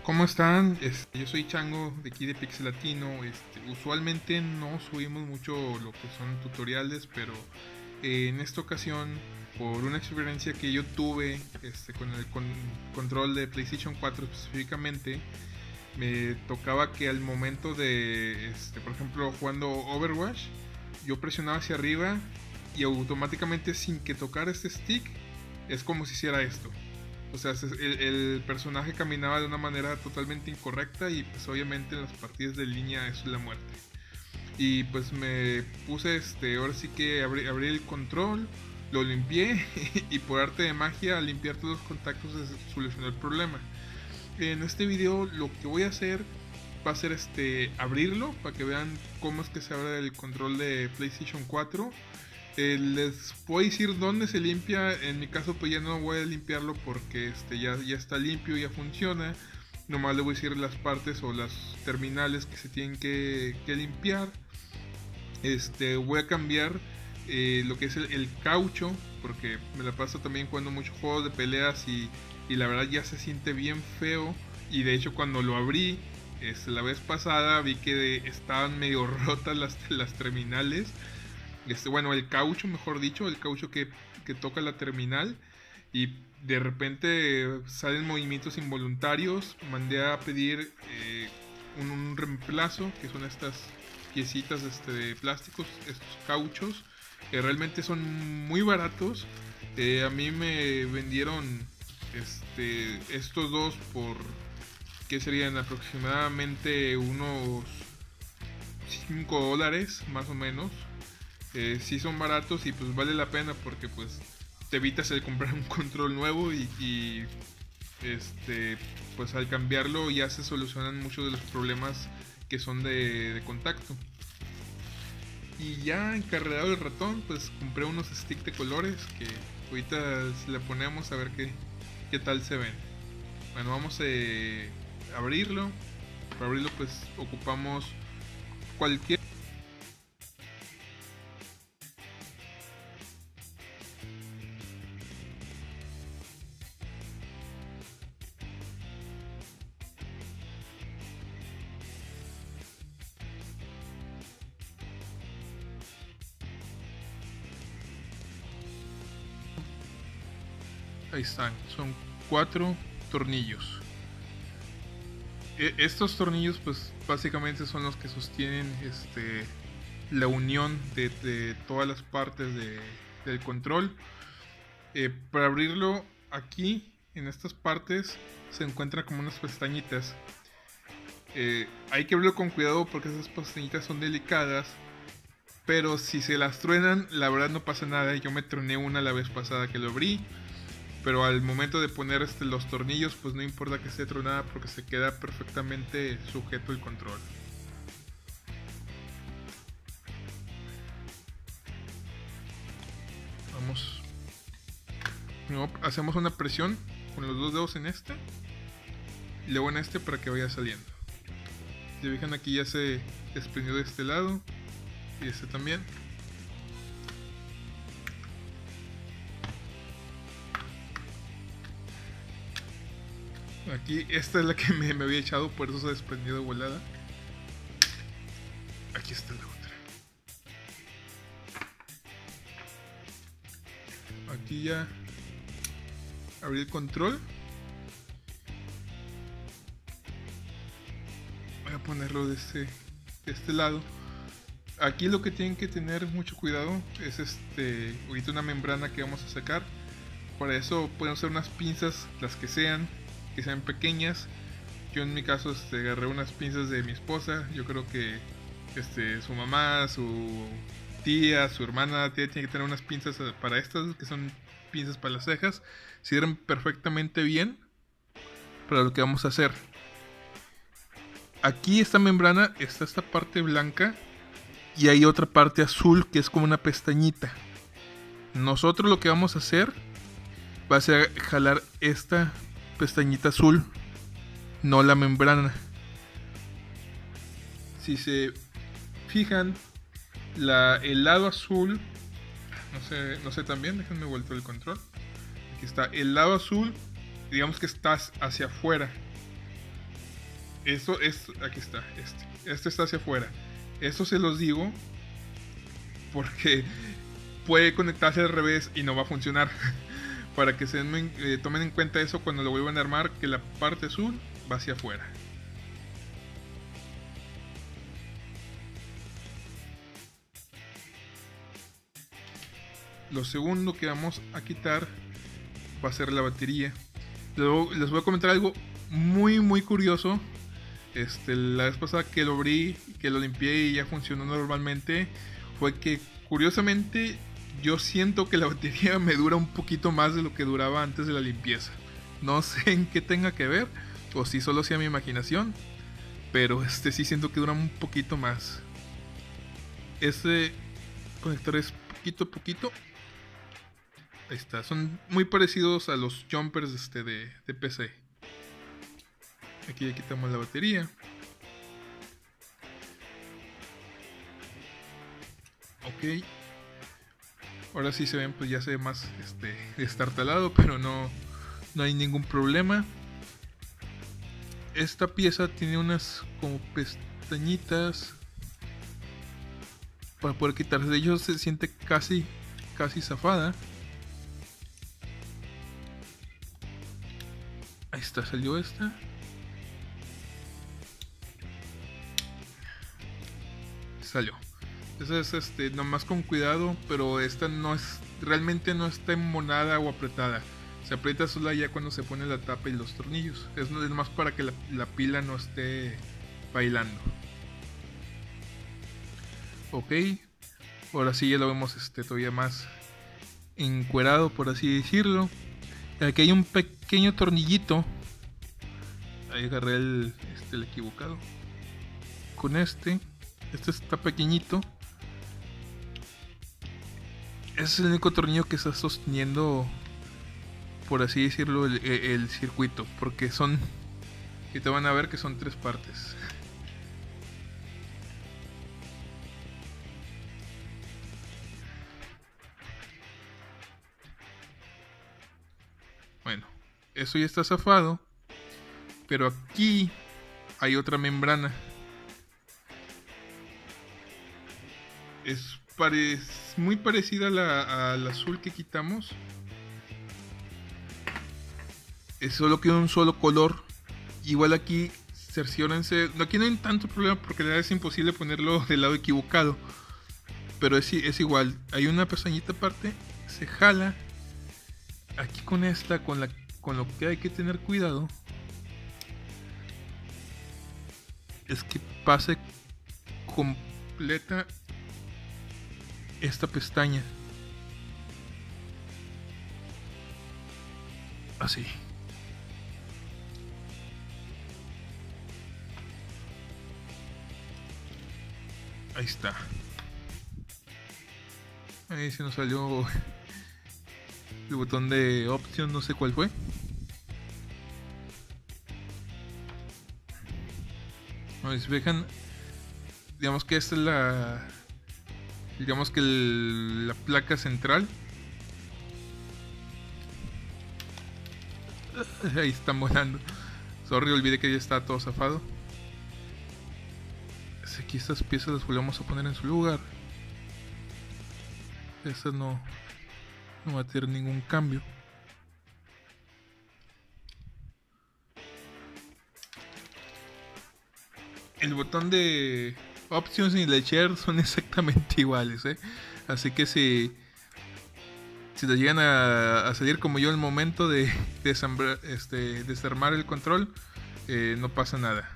¿Cómo están? Yo soy Chango de aquí de Pixel Latino. Usualmente no subimos mucho lo que son tutoriales, pero en esta ocasión, por una experiencia que yo tuve con el control de PlayStation 4 específicamente, me tocaba que al momento de, por ejemplo, jugando Overwatch, yo presionaba hacia arriba y automáticamente sin que tocara este stick, es como si hiciera esto. O sea, el personaje caminaba de una manera totalmente incorrecta y pues obviamente en las partidas de línea eso es la muerte. Y pues me puse, ahora sí que abrí el control, lo limpié y por arte de magia al limpiar todos los contactos se solucionó el problema. En este video lo que voy a hacer va a ser abrirlo para que vean cómo es que se abre el control de PlayStation 4. Les puedo decir dónde se limpia. En mi caso pues ya no voy a limpiarlo porque ya está limpio, ya funciona. Nomás le voy a decir las partes o las terminales que se tienen que limpiar. Voy a cambiar lo que es el caucho, porque me la paso también jugando muchos juegos de peleas y la verdad ya se siente bien feo. Y de hecho cuando lo abrí la vez pasada vi que estaban medio rotas las terminales. Bueno, el caucho, mejor dicho, el caucho que toca la terminal, y de repente salen movimientos involuntarios. Mandé a pedir un reemplazo, que son estas piecitas de plásticos, estos cauchos, que realmente son muy baratos. A mí me vendieron estos dos por, que serían aproximadamente unos $5 más o menos. Sí son baratos y pues vale la pena porque pues te evitas el comprar un control nuevo y pues al cambiarlo ya se solucionan muchos de los problemas que son de contacto. Y ya encarregado el ratón, pues compré unos sticks de colores que ahorita le ponemos a ver qué tal se ven. Bueno, vamos a abrirlo. Para abrirlo pues ocupamos cualquier... Ahí están, son 4 tornillos. Estos tornillos pues básicamente son los que sostienen la unión de todas las partes del control. Para abrirlo, aquí en estas partes se encuentran como unas pestañitas. Hay que abrirlo con cuidado porque esas pestañitas son delicadas, pero si se las truenan la verdad no pasa nada. Yo me troné una la vez pasada que lo abrí, pero al momento de poner los tornillos pues no importa que esté tronada porque se queda perfectamente sujeto el control. Vamos, hacemos una presión con los dos dedos en y luego en para que vaya saliendo. Si fijan, aquí ya se desprendió de este lado y también. Aquí esta es la que me había echado, por eso se desprendió de volada. Aquí está la otra. Aquí ya abrí el control. Voy a ponerlo de este lado. Aquí lo que tienen que tener mucho cuidado es ahorita una membrana que vamos a sacar. Para eso pueden usar unas pinzas, las que sean pequeñas. Yo en mi caso agarré unas pinzas de mi esposa. Yo creo que su mamá, su tía, su hermana tiene que tener unas pinzas para estas, que son pinzas para las cejas. Sirven perfectamente bien para lo que vamos a hacer. Aquí esta membrana está esta parte blanca y hay otra parte azul que es como una pestañita. Nosotros lo que vamos a hacer va a ser jalar esta pestañita azul, no la membrana. Si se fijan, el lado azul, no sé también, déjenme vuelto el control. Aquí está el lado azul, digamos que está hacia afuera. Eso es, aquí está, este está hacia afuera. Esto se los digo porque puede conectarse al revés y no va a funcionar. Para que tomen en cuenta eso cuando lo vuelvan a armar, que la parte azul va hacia afuera. Lo segundo que vamos a quitar va a ser la batería. Luego les voy a comentar algo muy curioso. La vez pasada que lo abrí, que lo limpié y ya funcionó normalmente, fue que curiosamente yo siento que la batería me dura un poquito más de lo que duraba antes de la limpieza. No sé en qué tenga que ver, o si solo sea mi imaginación, pero sí siento que dura un poquito más. Este conector es poquito a poquito. Ahí está, son muy parecidos a los jumpers de PC. Aquí ya quitamos la batería. Ok. Ahora sí se ven, pues ya se ve más destartalado, pero no hay ningún problema. Esta pieza tiene unas como pestañitas para poder quitarse. De ellos se siente casi zafada. Ahí está, salió esta. Salió. Esa es nomás con cuidado, pero esta no es, realmente no está emmonada o apretada. Se aprieta sola ya cuando se pone la tapa y los tornillos. Es nomás para que la pila no esté bailando. Ok. Ahora sí ya lo vemos todavía más encuerado, por así decirlo. Aquí hay un pequeño tornillito. Ahí agarré el equivocado. Con este está pequeñito. Ese es el único tornillo que está sosteniendo, por así decirlo, el circuito. Porque son, y te van a ver que son 3 partes. Bueno, eso ya está zafado. Pero aquí hay otra membrana. Es muy parecida a la azul que quitamos. Es solo que un solo color. Igual aquí, cerciórense. Aquí no hay tanto problema porque la verdad es imposible ponerlo del lado equivocado. Pero es igual. Hay una pestañita aparte. Se jala. Aquí con esta, con lo que hay que tener cuidado, es que pase completa esta pestaña. Así. Ahí está. Ahí se nos salió el botón de opción, no sé cuál fue. Si fijan, digamos que esta es la placa central. Ahí están volando. Sorry, olvidé que ya está todo zafado. Aquí estas piezas las volvemos a poner en su lugar. Esta no va a tener ningún cambio. El botón de options y el share son exactamente iguales, así que si les llegan a salir como yo el momento de desarmar el control, no pasa nada.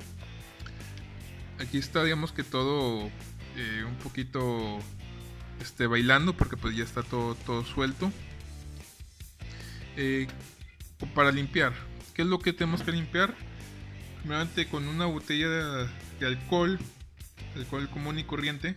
Aquí está, digamos que todo un poquito bailando, porque pues ya está todo suelto. Para limpiar, ¿qué es lo que tenemos que limpiar? Primeramente con una botella de alcohol común y corriente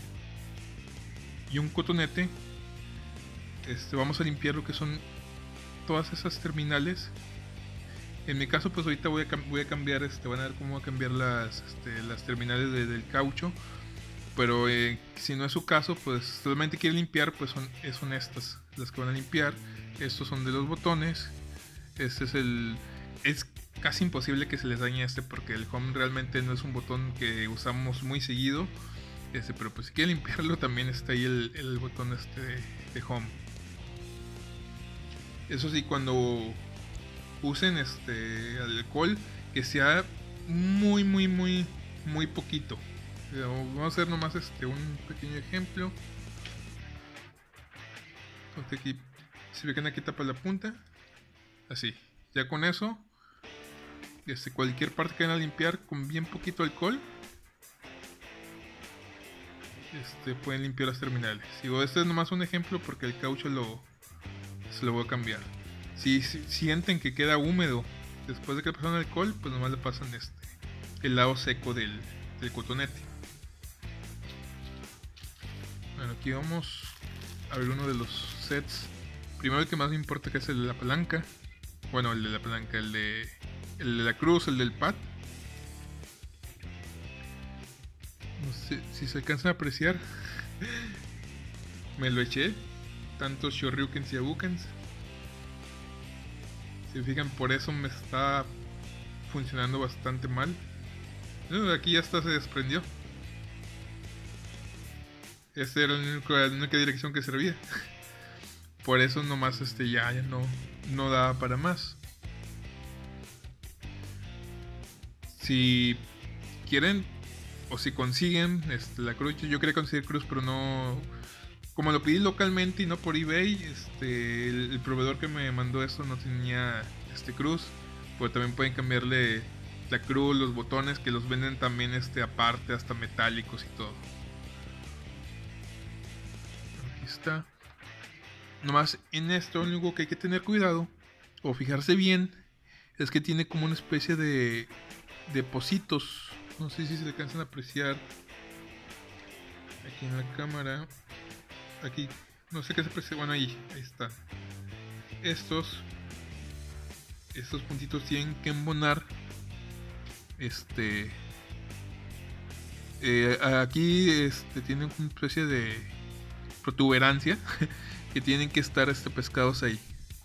y un cotonete. Vamos a limpiar lo que son todas esas terminales. En mi caso, pues ahorita voy a cambiar, van a ver cómo voy a cambiar las terminales del caucho. Pero si no es su caso, pues solamente quiere limpiar, pues son estas las que van a limpiar. Estos son de los botones. Este es casi imposible que se les dañe porque el home realmente no es un botón que usamos muy seguido. Pero pues si quieren limpiarlo también está ahí el botón de home. Eso sí, cuando usen alcohol, que sea muy poquito. Vamos a hacer nomás un pequeño ejemplo. Entonces aquí, si ven, aquí tapa la punta, así. Ya con eso, cualquier parte que van a limpiar con bien poquito alcohol, pueden limpiar las terminales. Digo, este es nomás un ejemplo porque el caucho se lo voy a cambiar. Si sienten que queda húmedo después de que pasaron alcohol, pues nomás le pasan el lado seco del cotonete. Bueno, aquí vamos a ver uno de los sets. Primero el que más me importa, que es el de la palanca. Bueno, el de la palanca, el de la cruz, el del pad. No sé si se alcanzan a apreciar. Me lo eché. Tantos shoryukens y abukens. Si fijan, por eso me está funcionando bastante mal. Aquí ya se desprendió. Esta era la única dirección que servía. Por eso nomás ya no daba para más. Si quieren o si consiguen la cruz, yo quería conseguir cruz, pero no, como lo pedí localmente y no por eBay, el proveedor que me mandó esto no tenía cruz. Pero también pueden cambiarle la cruz, los botones, que los venden también aparte, hasta metálicos y todo. Aquí está. Nomás en esto, lo único que hay que tener cuidado o fijarse bien es que tiene como una especie de pocitos. No sé si se alcanzan a apreciar aquí en la cámara. Aquí, no sé qué se aprecia. Bueno, ahí está. Estos puntitos tienen que embonar. Aquí tienen una especie de protuberancia que tienen que estar pescados ahí.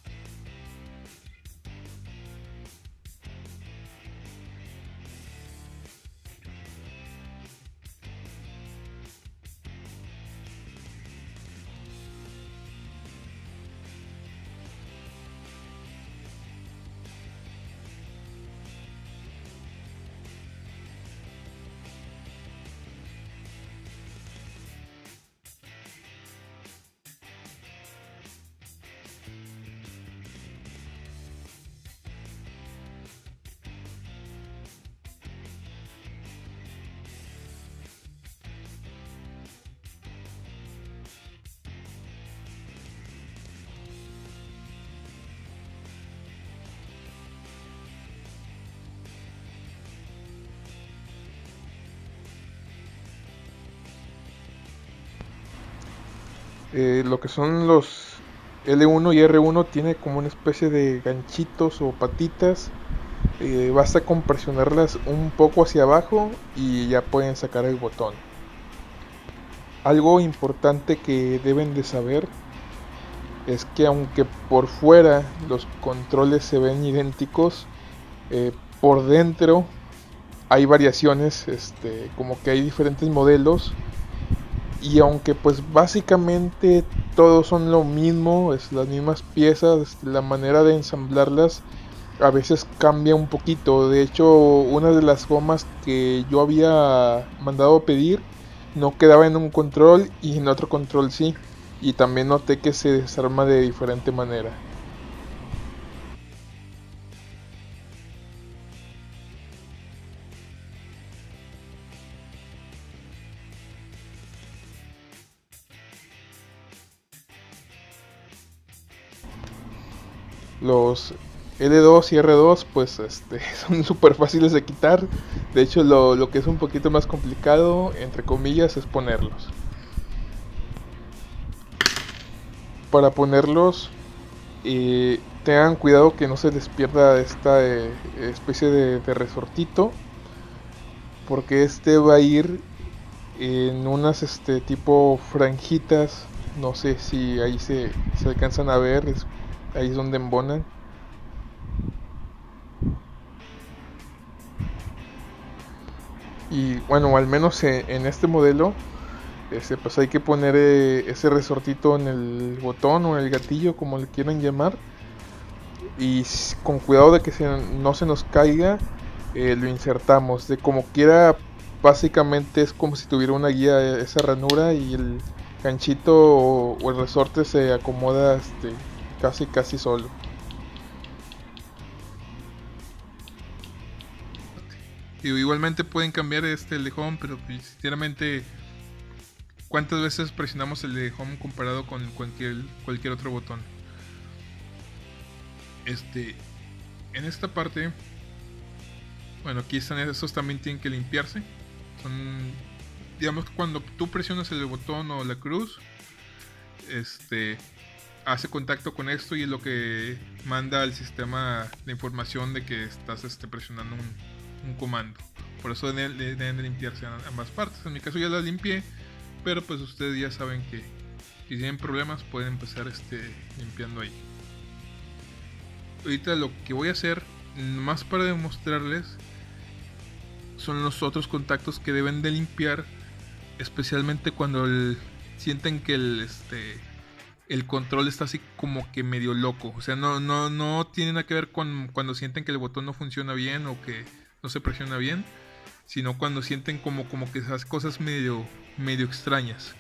Lo que son los L1 y R1 tiene como una especie de ganchitos o patitas. Basta con presionarlas un poco hacia abajo y ya pueden sacar el botón. Algo importante que deben de saber es que aunque por fuera los controles se ven idénticos, por dentro hay variaciones, como que hay diferentes modelos. Y aunque pues básicamente todos son lo mismo, las mismas piezas, la manera de ensamblarlas a veces cambia un poquito. De hecho, una de las gomas que yo había mandado a pedir no quedaba en un control y en otro control sí. Y también noté que se desarma de diferente manera. Los L2 y R2 pues son súper fáciles de quitar. De hecho lo que es un poquito más complicado, entre comillas, es ponerlos. Para ponerlos, tengan cuidado que no se les pierda esta especie de resortito, porque va a ir en unas tipo franjitas. No sé si ahí se alcanzan a ver, ahí es donde embonan. Y bueno, al menos en este modelo, pues hay que poner ese resortito en el botón o en el gatillo, como le quieran llamar. Y con cuidado de que no se nos caiga, lo insertamos. De como quiera, básicamente es como si tuviera una guía esa ranura, y el ganchito o el resorte se acomoda casi solo. Y igualmente pueden cambiar el de home, pero sinceramente, ¿cuántas veces presionamos el de home comparado con cualquier otro botón? En esta parte, bueno, aquí están, esos también tienen que limpiarse. Son, digamos que cuando tú presionas el botón o la cruz, hace contacto con esto y es lo que manda al sistema la información de que estás presionando un comando. Por eso deben de limpiarse ambas partes. En mi caso ya las limpié, pero pues ustedes ya saben que si tienen problemas pueden empezar limpiando ahí. Ahorita lo que voy a hacer, más para demostrarles, son los otros contactos que deben de limpiar, especialmente cuando sienten que el control está así como que medio loco. O sea, no tiene nada que ver con cuando sienten que el botón no funciona bien o que no se presiona bien, sino cuando sienten como que esas cosas medio extrañas.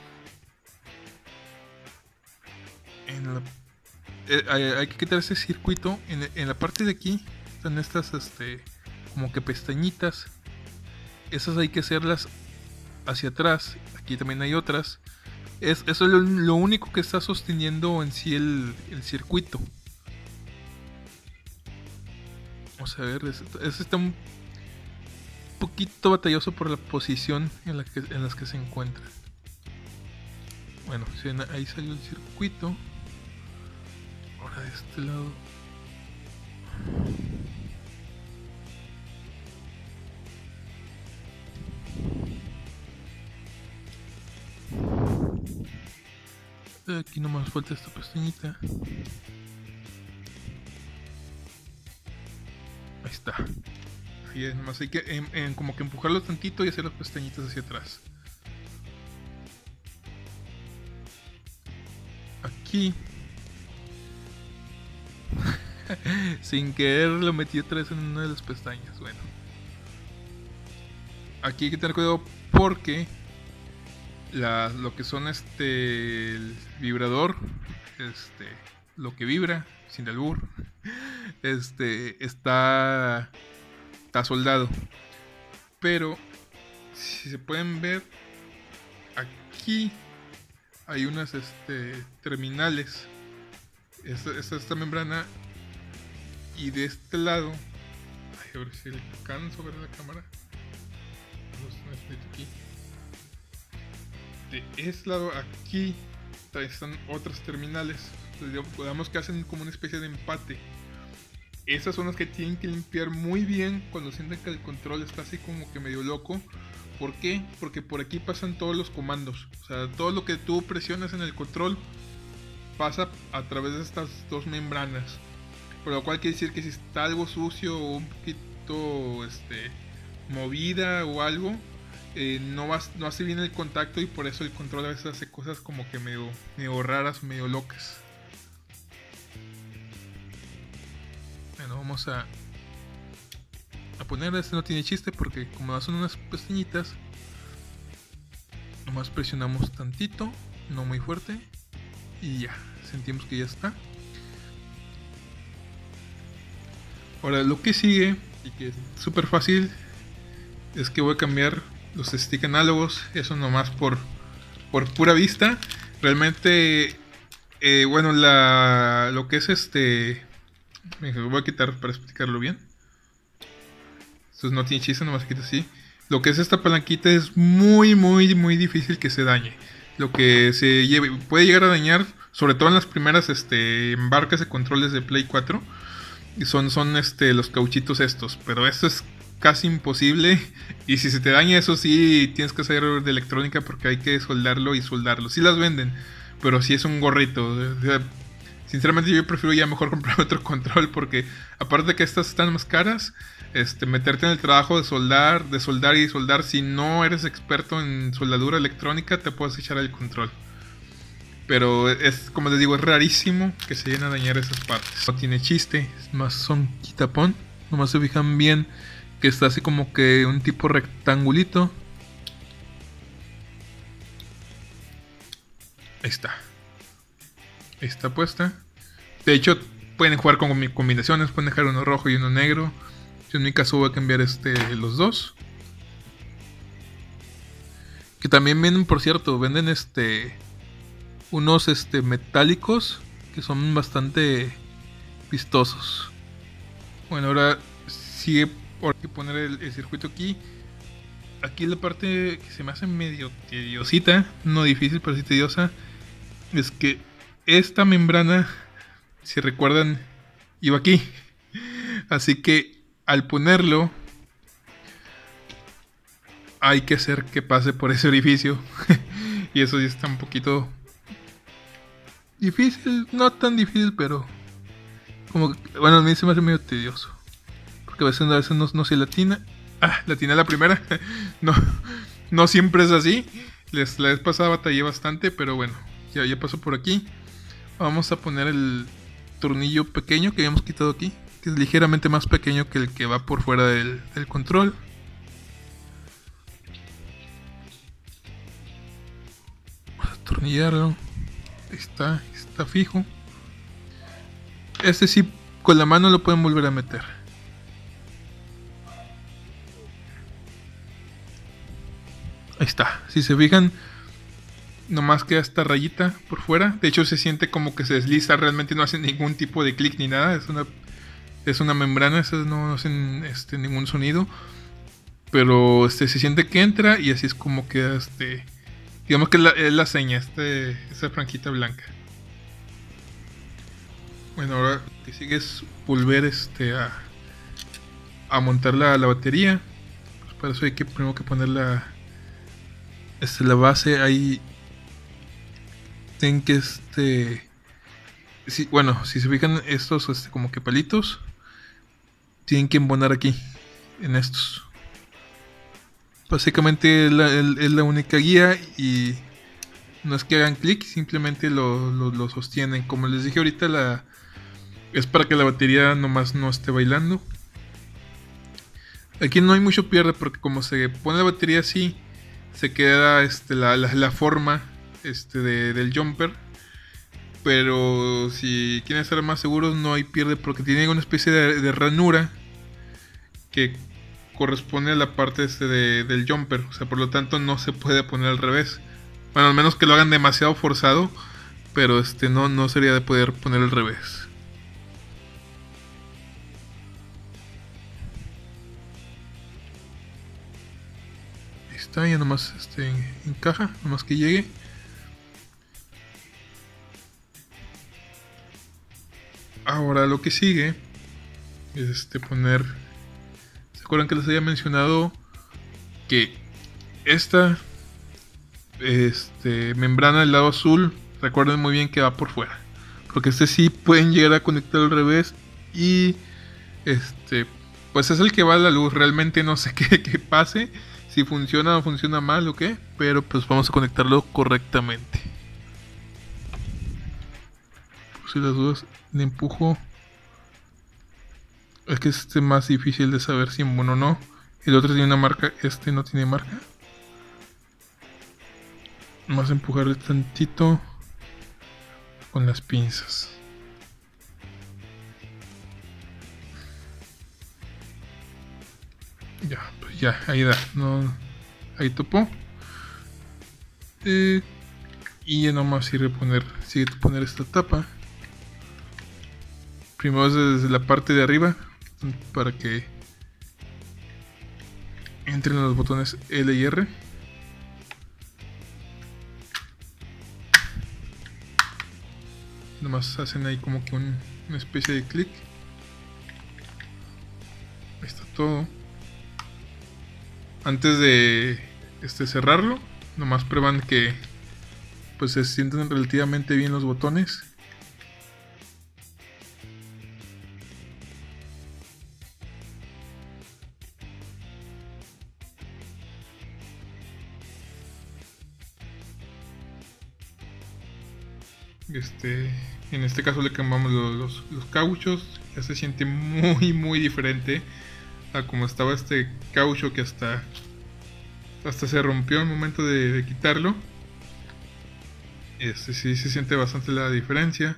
Hay que quitar ese circuito. En la parte de aquí están estas como que pestañitas. Esas hay que hacerlas hacia atrás. Aquí también hay otras. Eso es lo único que está sosteniendo en sí el circuito. Vamos a ver, está un poquito batalloso por la posición en las que se encuentra. Bueno, ahí salió el circuito. Ahora de este lado. Aquí nomás falta esta pestañita. Ahí está. Ahí nomás hay que como que empujarlo tantito y hacer las pestañitas hacia atrás. Aquí sin querer lo metí otra vez en una de las pestañas. Bueno, aquí hay que tener cuidado porque lo que son el vibrador, lo que vibra, sin albur, está soldado. Pero si se pueden ver, aquí hay unas terminales. Esta membrana, y de este lado, a ver si alcanzo a ver la cámara. Aquí. De este lado, aquí están otras terminales. Digamos que hacen como una especie de empate. Esas son las que tienen que limpiar muy bien cuando sienten que el control está así como que medio loco. ¿Por qué? Porque por aquí pasan todos los comandos. O sea, todo lo que tú presionas en el control pasa a través de estas dos membranas. Por lo cual quiere decir que si está algo sucio o un poquito movida o algo, no hace bien el contacto, y por eso el control a veces hace cosas como que medio raras, medio locas. Bueno, vamos a poner, no tiene chiste porque como son unas pestañitas, nomás presionamos tantito, no muy fuerte, y ya, sentimos que ya está. Ahora lo que sigue, y que es súper fácil, es que voy a cambiar los stick análogos. Eso nomás por pura vista. Realmente, bueno, lo que es lo voy a quitar para explicarlo bien. Esto no tiene chiste, nomás quita así. Lo que es esta palanquita es muy difícil que se dañe. Lo que puede llegar a dañar, sobre todo en las primeras embarques de controles de Play 4, son los cauchitos estos. Pero esto es casi imposible, y si se te daña, eso sí tienes que hacer de electrónica, porque hay que soldarlo. Sí las venden, pero sí es un gorrito. O sea, sinceramente yo prefiero ya mejor comprar otro control, porque aparte de que estas están más caras, meterte en el trabajo de soldar y soldar, si no eres experto en soldadura electrónica, te puedes echar el control. Pero es, como les digo, es rarísimo que se lleguen a dañar esas partes. No tiene chiste, es más son quitapón. Nomás se fijan bien que está así como que un tipo rectangulito. Ahí está. Ahí está puesta. De hecho, pueden jugar con combinaciones, pueden dejar uno rojo y uno negro. Yo en mi caso voy a cambiar los dos. Que también venden, por cierto, venden unos metálicos que son bastante vistosos. Bueno, ahora sigue por poner el circuito aquí. Aquí la parte que se me hace medio tediosita, no difícil pero sí tediosa, es que esta membrana, si recuerdan, iba aquí. Así que al ponerlo hay que hacer que pase por ese orificio. Y eso sí está un poquito difícil, no tan difícil, pero como que, bueno, a mí se me hace medio tedioso. Porque a veces no se latina. Latina la primera. no siempre es así. La vez pasada batallé bastante, pero bueno, ya pasó por aquí. Vamos a poner el tornillo pequeño que habíamos quitado aquí, que es ligeramente más pequeño que el que va por fuera del control. Vamos a atornillarlo. Ahí está fijo. Sí, con la mano lo pueden volver a meter. Ahí está. Si se fijan, nomás queda esta rayita por fuera. De hecho se siente como que se desliza. Realmente no hace ningún tipo de clic ni nada. Es una membrana. Esas no hacen ningún sonido. Pero se siente que entra. Y así es como queda digamos que es la seña. Esa franjita blanca. Bueno, ahora lo que sigue es volver a montar la batería. Pues para eso hay que primero que poner la base ahí. Tienen que bueno, si se fijan estos como que palitos, tienen que embonar aquí en estos. Básicamente es la única guía y no es que hagan clic, simplemente lo sostienen. Como les dije ahorita, es para que la batería nomás no esté bailando. Aquí no hay mucho pierde porque como se pone la batería así, se queda la forma del jumper. Pero si quieren estar más seguros, no hay pierde porque tiene una especie de ranura que corresponde a la parte del jumper. O sea, por lo tanto no se puede poner al revés. Bueno, al menos que lo hagan demasiado forzado, pero no sería de poder poner al revés. Ahí está, ya nomás encaja, nomás que llegue. Ahora lo que sigue es poner. ¿Se acuerdan que les había mencionado que esta membrana del lado azul, recuerden muy bien que va por fuera? Porque sí pueden llegar a conectar al revés y pues es el que va a la luz. Realmente no sé qué pase, si funciona o funciona mal o qué, pero pues vamos a conectarlo correctamente. Por si las dudas, le empujo. Es que es más difícil de saber si bueno o no. El otro tiene una marca, no tiene marca. Vamos a empujarle tantito con las pinzas. Ya, pues ya, ahí da. Ahí topó. Y ya nomás sigue poner esta tapa. Primero desde la parte de arriba, para que entren los botones L y R. Nomás hacen ahí como que una especie de clic. Ahí está todo. Antes de cerrarlo, nomás prueban que pues se sienten relativamente bien los botones. En este caso le cambiamos los cauchos. Ya se siente muy diferente a como estaba este caucho, que hasta se rompió al momento de quitarlo. Sí se siente bastante la diferencia.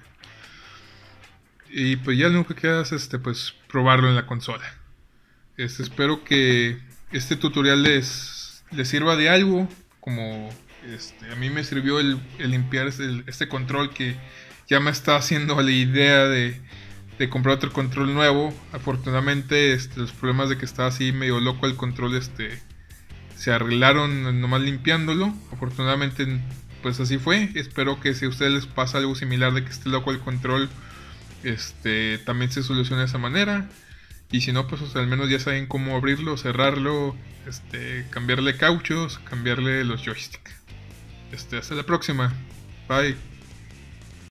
Y pues ya lo único que queda es pues probarlo en la consola. Espero que este tutorial les sirva de algo. Como a mí me sirvió el limpiar este control, que ya me está haciendo la idea de comprar otro control nuevo. Afortunadamente los problemas de que estaba así medio loco el control se arreglaron nomás limpiándolo. Afortunadamente pues así fue. Espero que si a ustedes les pasa algo similar de que esté loco el control, también se soluciona de esa manera. Y si no, pues al menos ya saben cómo abrirlo, cerrarlo, cambiarle cauchos, cambiarle los joysticks. Hasta la próxima. Bye.